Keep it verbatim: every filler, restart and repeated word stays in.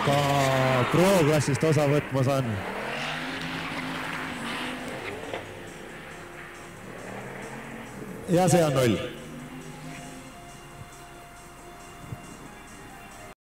ka pro-klassist osa võtmas on. ja see on null.